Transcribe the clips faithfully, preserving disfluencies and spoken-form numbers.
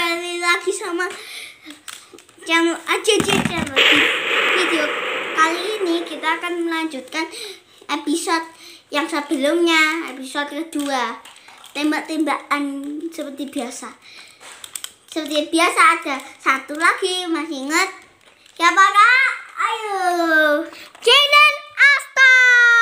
kembali lagi sama channel A C C Channel. Di video kali ini kita akan melanjutkan episode yang sebelumnya, episode kedua, tembak-tembakan seperti biasa. Seperti biasa ada satu lagi, masih ingat? Siapa kak? Ayo, Jaden Asta.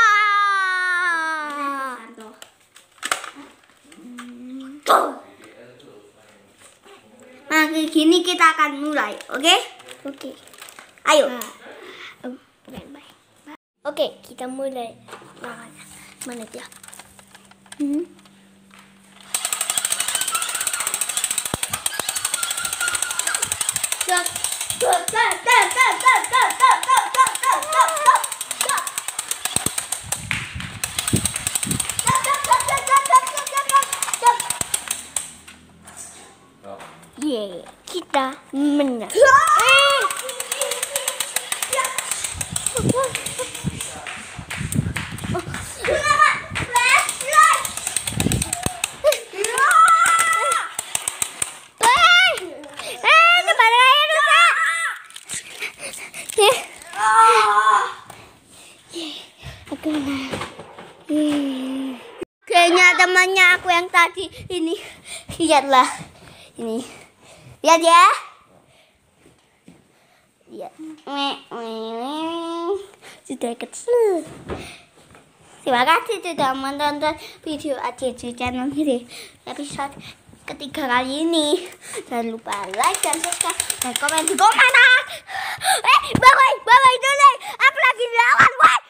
Nah, kayak gini kita akan mulai, oke? Okay? Oke. Okay. Ayo. Uh, Oke, okay, kita mulai. Nah, mana dia? Hmm. Stop. Stop. Stop. Stop. Stop. Stop. Stop. Stop. Stop. Stop. Stop. Stop. Stop. Yeay, kita menang. Eh. Kayaknya temannya aku yang tadi ini. Lihatlah ini. Lihat ya. Lihat. Sudah kecil. Terima kasih sudah menonton video A C C Channel ini episode ketiga kali ini. Jangan lupa like dan subscribe dan komen di komentar. Eh, bye bye, bye bye dulu. Aku lagi lawan, woi.